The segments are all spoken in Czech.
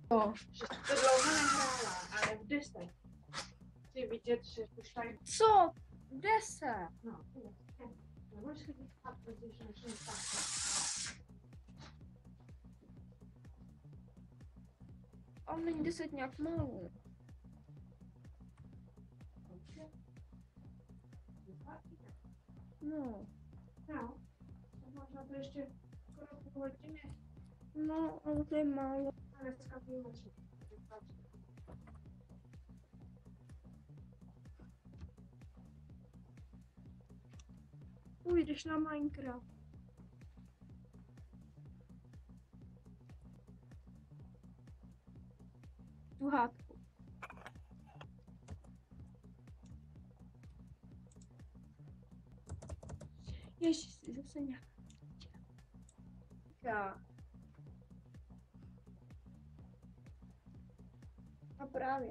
No. Že jsi to dlouho nehrála, ale v 10. Chci vidět, že už tady... Co? 10. No, nebudeš chodit spát, protože začne spát. Ale není 10 nějak málo. No. No, možná to ještě skoro půl hodiny. No, ale to je málo. A dneska půl hodiny. Půjdeš na Minecraft. Tu hádku. Ježiš, zase nějaká. A právě.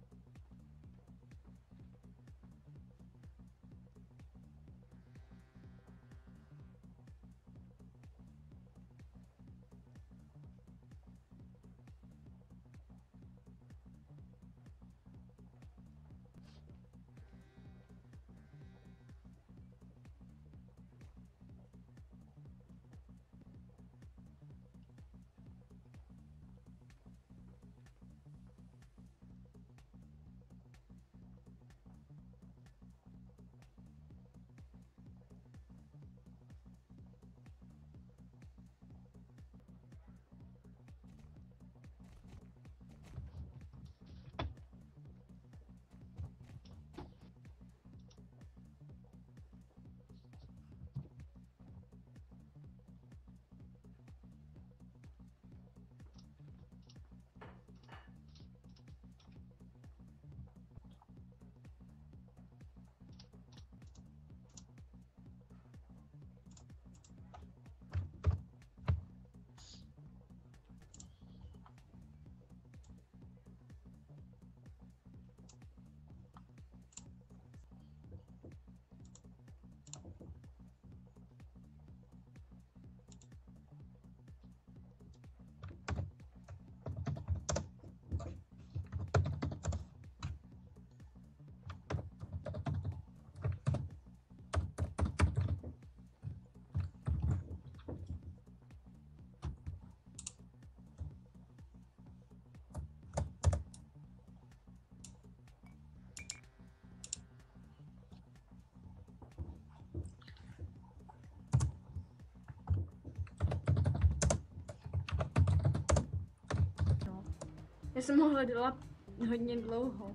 Já jsem ho hledala hodně dlouho.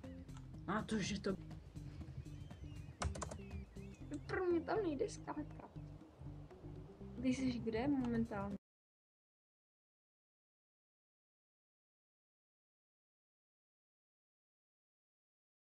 A to, že to... Pro mě tam nejde zkrátka. Ty jsi kde momentálně?